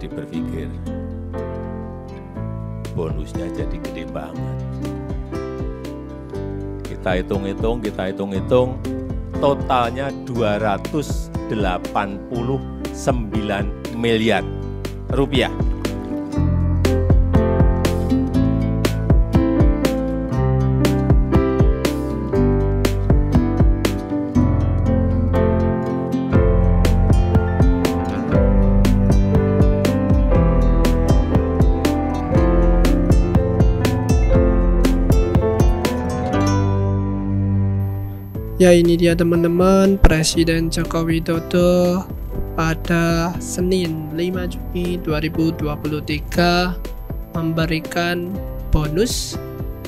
jadi berpikir, bonusnya jadi gede banget. Kita hitung-hitung, totalnya 289 miliar rupiah. Ya, ini dia teman-teman, Presiden Joko Widodo pada Senin 5 Juni 2023 memberikan bonus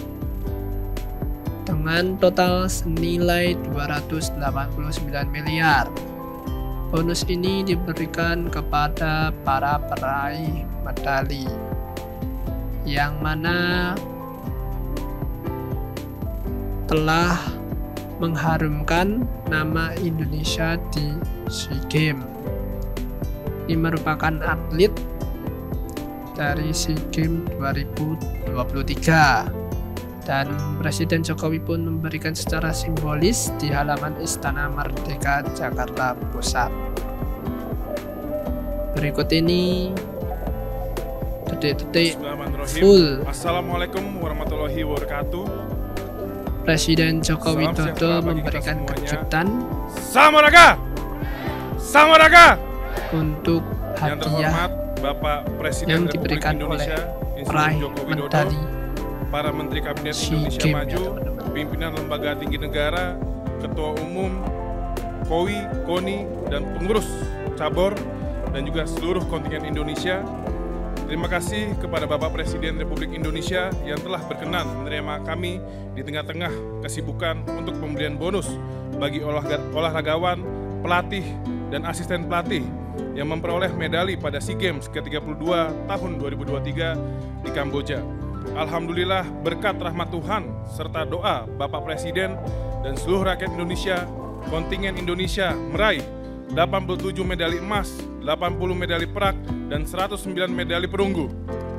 dengan total senilai 289 miliar. Bonus ini diberikan kepada para peraih medali yang mana telah mengharumkan nama Indonesia di SEA Games. Ini merupakan atlet dari SEA Games 2023 dan Presiden Jokowi pun memberikan secara simbolis di halaman Istana Merdeka Jakarta Pusat. Berikut ini detik-detik full. Assalamualaikum warahmatullahi wabarakatuh. Presiden Joko Widodo memberikan kejutan Samaraga untuk hadiah Bapak Presiden yang diberikan oleh Insinyur peraih Joko Widodo, medali para Menteri Kabinet SEA Indonesia Games, Maju, ya, teman-teman. pimpinan lembaga tinggi negara, ketua umum, KOI, KONI, dan pengurus cabur, dan juga seluruh kontingen Indonesia. Terima kasih kepada Bapak Presiden Republik Indonesia yang telah berkenan menerima kami di tengah-tengah kesibukan untuk pemberian bonus bagi olahragawan, pelatih, dan asisten pelatih yang memperoleh medali pada SEA Games ke-32 tahun 2023 di Kamboja. Alhamdulillah berkat rahmat Tuhan serta doa Bapak Presiden dan seluruh rakyat Indonesia, kontingen Indonesia meraih 87 medali emas, 80 medali perak, dan 109 medali perunggu.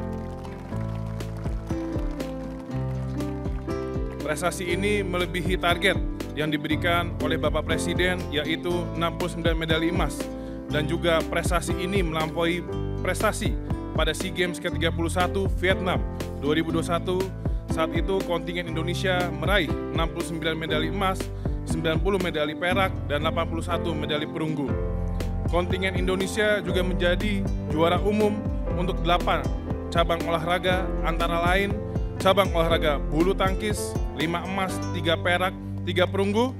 Prestasi ini melebihi target yang diberikan oleh Bapak Presiden, yaitu 69 medali emas, dan juga prestasi ini melampaui prestasi pada SEA Games ke-31 Vietnam 2021. Saat itu kontingen Indonesia meraih 69 medali emas, 90 medali perak, dan 81 medali perunggu. Kontingen Indonesia juga menjadi juara umum untuk 8 cabang olahraga, antara lain cabang olahraga bulu tangkis, 5 emas, 3 perak, 3 perunggu,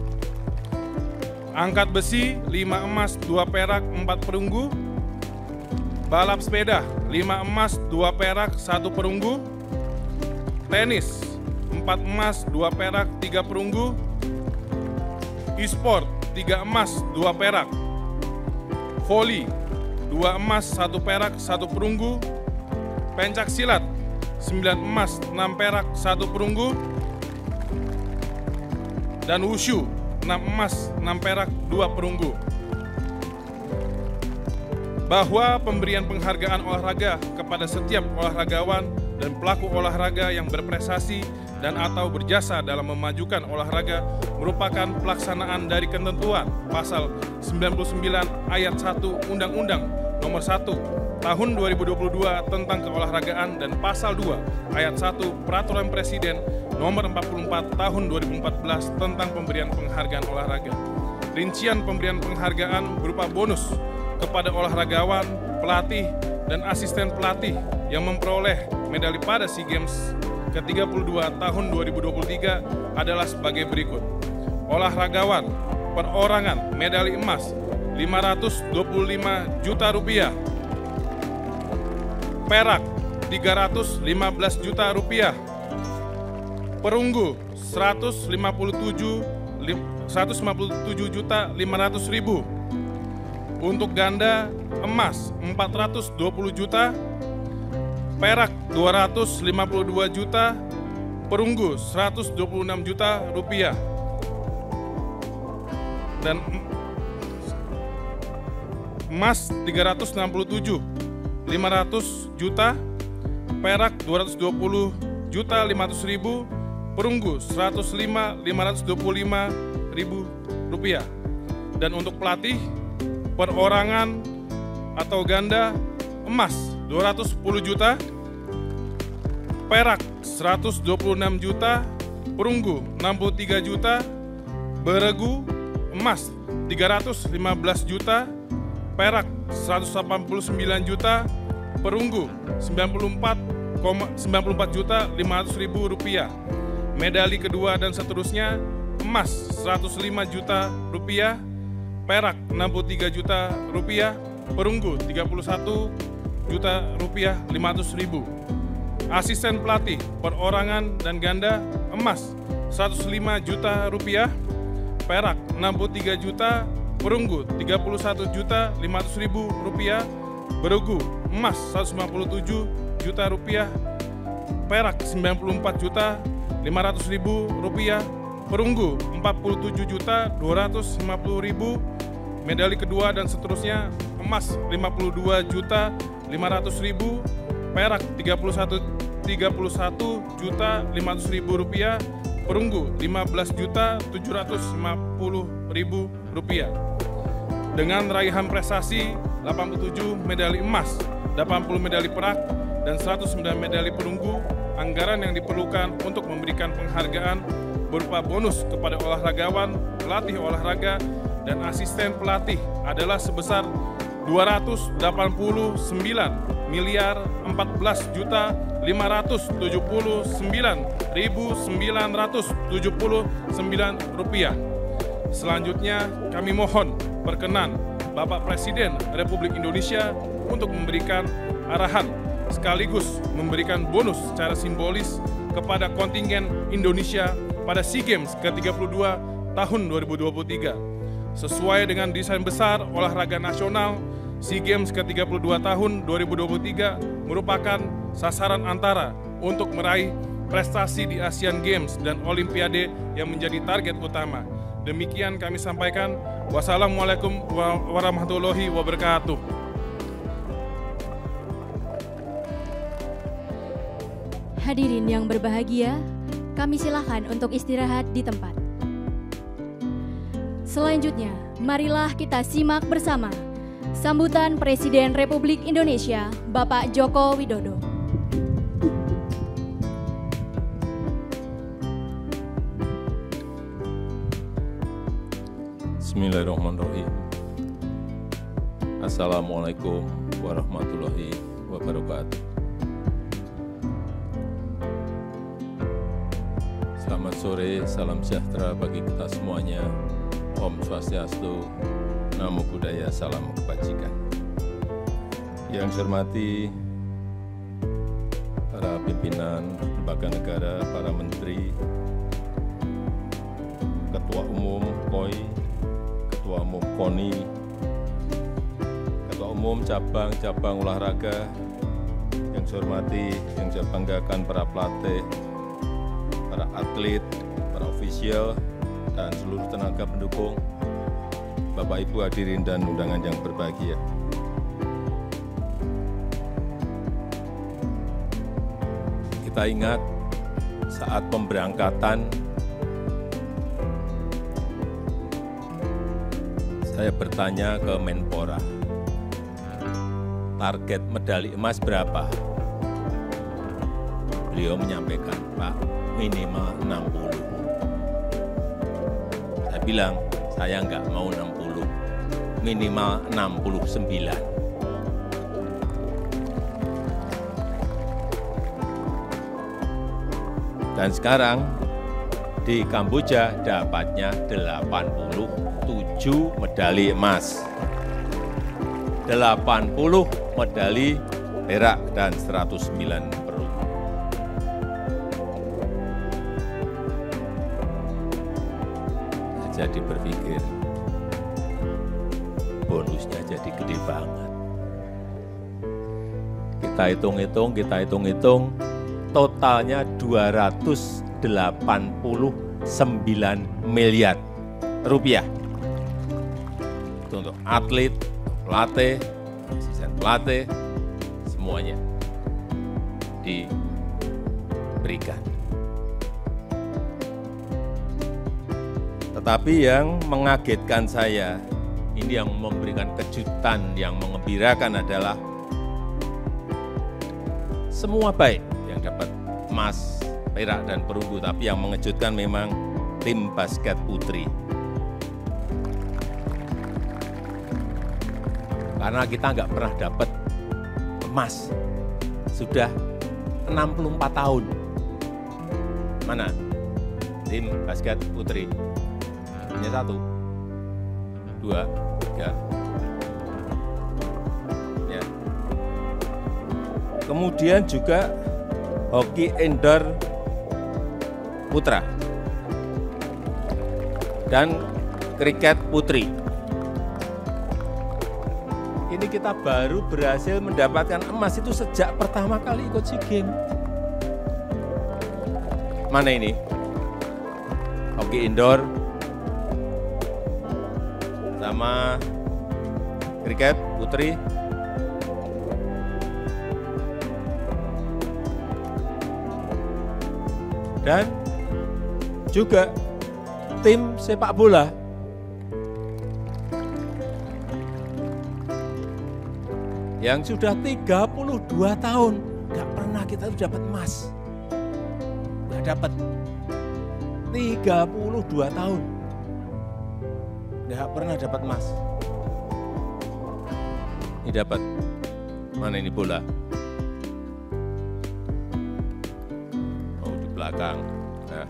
angkat besi, 5 emas, 2 perak, 4 perunggu, balap sepeda, 5 emas, 2 perak, 1 perunggu, tenis, 4 emas, 2 perak, 3 perunggu, e-sport, 3 emas, 2 perak, voli, 2 emas, 1 perak, 1 perunggu, pencak silat, 9 emas, 6 perak, 1 perunggu, dan wushu, 6 emas, 6 perak, 2 perunggu. Bahwa pemberian penghargaan olahraga kepada setiap olahragawan dan pelaku olahraga yang berprestasi dan atau berjasa dalam memajukan olahraga merupakan pelaksanaan dari ketentuan pasal 99 ayat 1 Undang-Undang Nomor 1 Tahun 2022 tentang keolahragaan dan pasal 2 ayat 1 Peraturan Presiden Nomor 44 Tahun 2014 tentang pemberian penghargaan olahraga. Rincian pemberian penghargaan berupa bonus kepada olahragawan, pelatih, dan asisten pelatih yang memperoleh medali pada SEA Games ke-32 tahun 2023 adalah sebagai berikut. Olahragawan, perorangan medali emas 525 juta rupiah, perak 315 juta rupiah, perunggu 157 juta 500 ribu. Untuk ganda emas 420 juta, perak 252 juta, perunggu 126 juta rupiah, dan emas 367, 500 juta, perak 220.500.000, perunggu 105.525.000 rupiah. Dan untuk pelatih perorangan atau ganda, emas 210 juta, perak 126 juta, perunggu 63 juta, beregu emas 315 juta, perak 189 juta, perunggu 94.500.000 rupiah. Medali kedua dan seterusnya, emas 105 juta rupiah, perak 63 juta rupiah, perunggu 31 juta rupiah 500.000. Asisten pelatih perorangan dan ganda, emas 105 juta rupiah, perak 63 juta, perunggu 31 juta 500.000 rupiah, beregu emas 157 juta rupiah, perak 94 juta 500.000 rupiah, perunggu 47 juta 250.000. Medali kedua dan seterusnya, emas 52 juta 500.000, perak 31 juta 500.000 rupiah, perunggu 15 juta 750.000 rupiah. Dengan raihan prestasi 87 medali emas, 80 medali perak, dan 109 medali perunggu, anggaran yang diperlukan untuk memberikan penghargaan berupa bonus kepada olahragawan, pelatih olahraga, dan asisten pelatih adalah sebesar 289.549.979 rupiah. Selanjutnya kami mohon perkenan Bapak Presiden Republik Indonesia untuk memberikan arahan sekaligus memberikan bonus secara simbolis kepada kontingen Indonesia pada SEA Games ke-32 tahun 2023. Sesuai dengan desain besar olahraga nasional, SEA Games ke-32 tahun 2023 merupakan sasaran antara untuk meraih prestasi di Asian Games dan Olimpiade yang menjadi target utama. Demikian kami sampaikan. Wassalamualaikum warahmatullahi wabarakatuh. Hadirin yang berbahagia, kami silakan untuk istirahat di tempat. Selanjutnya, marilah kita simak bersama sambutan Presiden Republik Indonesia, Bapak Joko Widodo. Bismillahirrahmanirrahim. Assalamualaikum warahmatullahi wabarakatuh. Selamat sore, salam sejahtera bagi kita semuanya. Om Swastiastu, Namo Buddhaya, salam kebajikan. Yang saya hormati para pimpinan lembaga negara, para menteri, Ketua Umum KOI, Ketua Umum KONI, Ketua Umum cabang-cabang olahraga, yang saya hormati, yang saya banggakan para pelatih, para atlet, para ofisial, dan seluruh tenaga pendukung, Bapak Ibu hadirin dan undangan yang berbahagia. Kita ingat saat pemberangkatan, saya bertanya ke Menpora, target medali emas berapa? Beliau menyampaikan, Pak, minimal 60. Saya bilang, saya nggak mau 60, minimal 69. Dan sekarang di Kamboja dapatnya 87 medali emas, 80 medali perak, dan 109 perunggu. Jadi berpikir, bonusnya jadi gede banget. Kita hitung-hitung, totalnya 289 miliar rupiah. Itu untuk atlet, pelatih, asisten pelatih, semuanya diberikan. Tetapi yang mengagetkan saya, ini yang memberikan kejutan, yang mengembirakan adalah semua baik yang dapat emas, perak, dan perunggu. Tapi yang mengejutkan memang tim basket putri. Karena kita nggak pernah dapat emas, sudah 64 tahun. Mana tim basket putri? Hanya 1, 2, 3. Ya. Kemudian juga hoki indoor putra dan kriket putri. Ini kita baru berhasil mendapatkan emas itu sejak pertama kali ikut SEA Games. Mana ini? Hoki indoor sama kriket putri. Dan juga tim sepak bola. Yang sudah 32 tahun, nggak pernah kita dapat emas. Nggak dapat. 32 tahun. Nggak pernah dapat emas. Ini dapat. Mana ini bola? Oh, di belakang. Nah.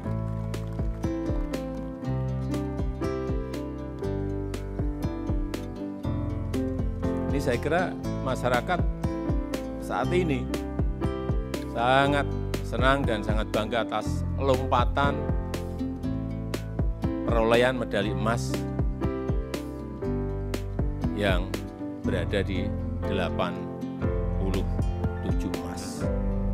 Ini saya kira masyarakat saat ini sangat senang dan sangat bangga atas lompatan perolehan medali emas yang berada di 87 emas.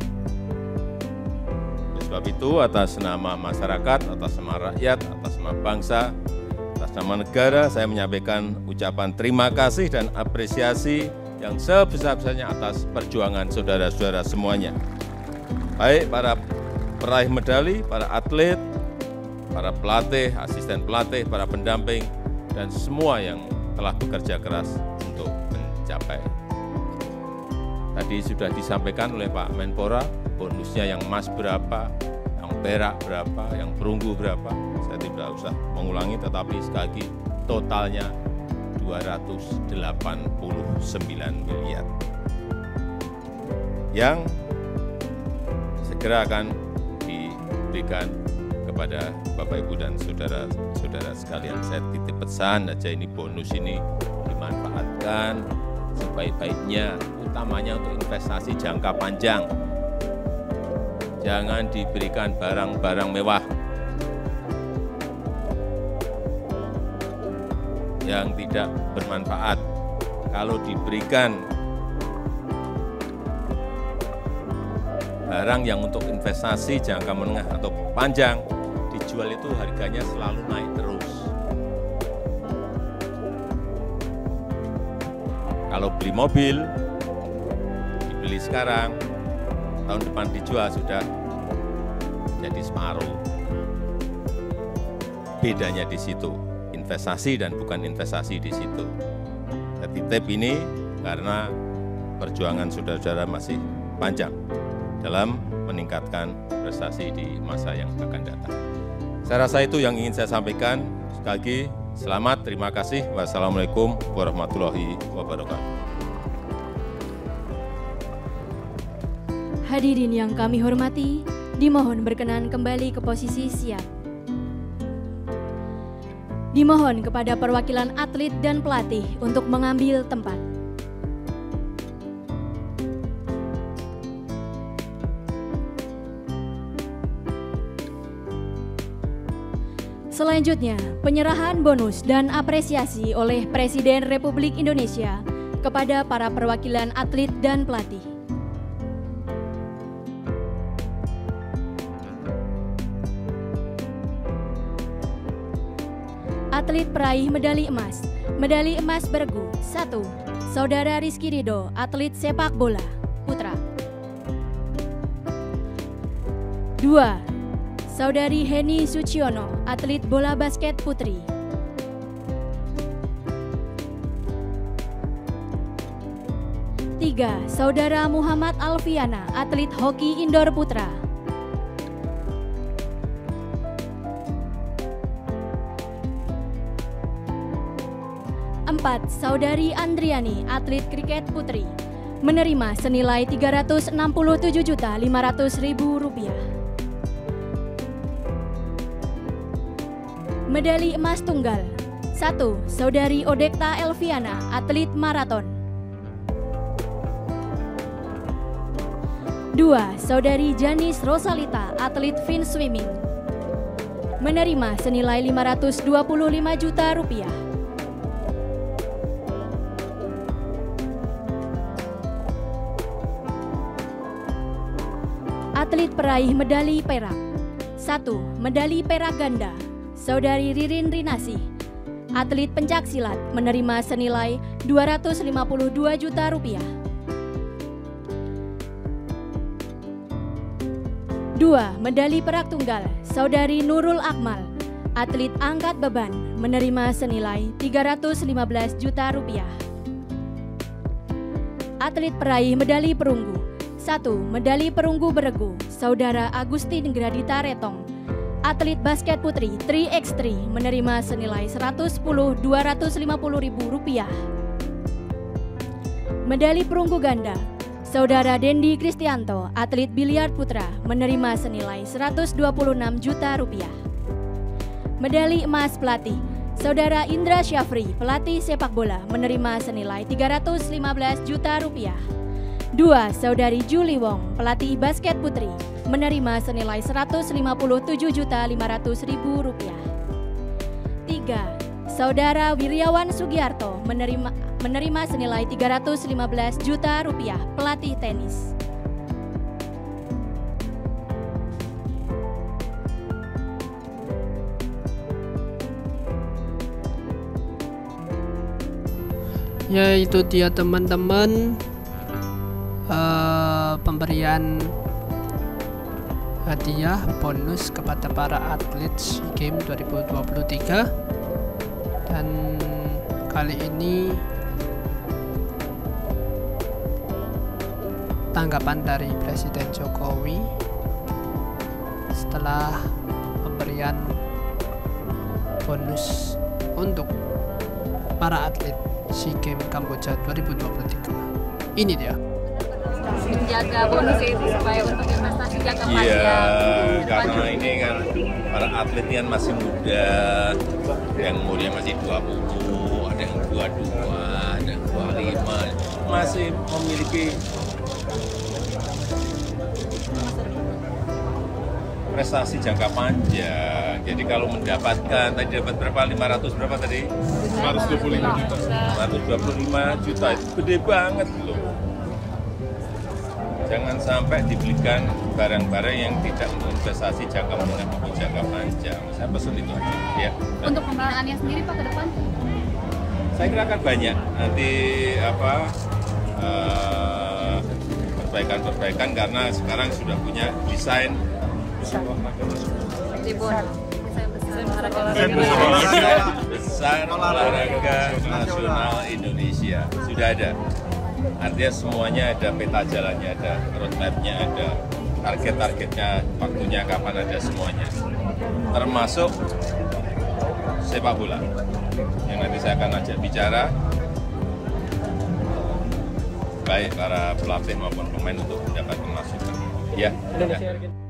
Oleh sebab itu, atas nama masyarakat, atas nama rakyat, atas nama bangsa, atas nama negara, saya menyampaikan ucapan terima kasih dan apresiasi yang sebesar-besarnya atas perjuangan saudara-saudara semuanya. Baik para peraih medali, para atlet, para pelatih, asisten pelatih, para pendamping, dan semua yang telah bekerja keras untuk mencapai. Tadi sudah disampaikan oleh Pak Menpora, bonusnya yang emas berapa, yang perak berapa, yang perunggu berapa. Saya tidak usah mengulangi, tetapi sekali lagi totalnya 289 miliar. Yang segera akan diberikan kepada Bapak Ibu dan saudara-saudara sekalian. Saya titip pesan aja, ini bonus ini dimanfaatkan sebaik-baiknya, utamanya untuk investasi jangka panjang. Jangan diberikan barang-barang mewah yang tidak bermanfaat. Kalau diberikan barang yang untuk investasi jangka menengah atau panjang, dijual itu harganya selalu naik terus. Kalau beli mobil, dibeli sekarang, tahun depan dijual sudah jadi separuh. Bedanya di situ, investasi dan bukan investasi di situ. Saya titip ini karena perjuangan saudara-saudara masih panjang dalam meningkatkan prestasi di masa yang akan datang. Saya rasa itu yang ingin saya sampaikan. Sekali lagi, selamat, terima kasih. Wassalamualaikum warahmatullahi wabarakatuh. Hadirin yang kami hormati, dimohon berkenan kembali ke posisi siap. Dimohon kepada perwakilan atlet dan pelatih untuk mengambil tempat. Selanjutnya, penyerahan bonus dan apresiasi oleh Presiden Republik Indonesia kepada para perwakilan atlet dan pelatih. Atlet peraih medali emas beregu 1. Saudara Rizky Ridho, atlet sepak bola, putra. 2. Saudari Heni Suciono, atlet bola basket putri. 3. Saudara Muhammad Alfiana, atlet hoki indoor putra. 4. Saudari Andriani, atlet kriket putri, menerima senilai Rp367.500.000. Medali emas tunggal. 1. Saudari Odekta Elviana, atlet maraton. 2. Saudari Janis Rosalita, atlet fin swimming, menerima senilai Rp525 juta. Atlet peraih medali perak. 1. Medali perak ganda. Saudari Ririn Rinasih, atlet pencaksilat, menerima senilai Rp252 juta. 2. Medali perak tunggal. Saudari Nurul Akmal, atlet angkat beban, menerima senilai Rp315 juta. Atlet peraih medali perunggu. 1. Medali perunggu beregu. Saudara Agustin Gradita Retong, atlet basket putri 3x3, menerima senilai Rp110.250.000. Medali perunggu ganda. Saudara Dendi Kristianto, atlet biliar putra, menerima senilai Rp126 juta. Medali emas pelatih. Saudara Indra Syafri, pelatih sepak bola, menerima senilai Rp315 juta. 2. Saudari Julie Wong, pelatih basket putri, menerima senilai Rp157.500.000. 3. Saudara Wiryawan Sugiarto, menerima senilai Rp315 juta, pelatih tenis. Ya, itu dia teman-teman, pemberian hadiah bonus kepada para atlet SEA Games 2023. Dan kali ini tanggapan dari Presiden Jokowi setelah pemberian bonus untuk para atlet SEA Games Kamboja 2023. Ini dia. Menjaga bonus itu supaya untuk investasi jangka panjang. Iya, karena ini kan para atlet kan masih muda, yang umurnya masih 20, ada yang 22, ada yang 25, masih memiliki prestasi jangka panjang. Jadi kalau mendapatkan, tadi dapat berapa? 500 berapa tadi? 525 juta. 525 juta, itu gede banget loh. Jangan sampai dibelikan barang-barang yang tidak investasi jangka menengah maupun jangka panjang. Saya pesan itu aja. Ya. Untuk pembinaannya sendiri Pak ke depan? Saya kira akan banyak nanti perbaikan karena sekarang sudah punya desain besar olahraga nasional Indonesia sudah ada. Artinya semuanya ada peta jalannya, ada roadmap-nya, ada target-targetnya, waktunya kapan, ada semuanya. Termasuk sepak bola yang nanti saya akan ajak bicara, baik para pelatih maupun pemain untuk mendapatkan masukan. Ya.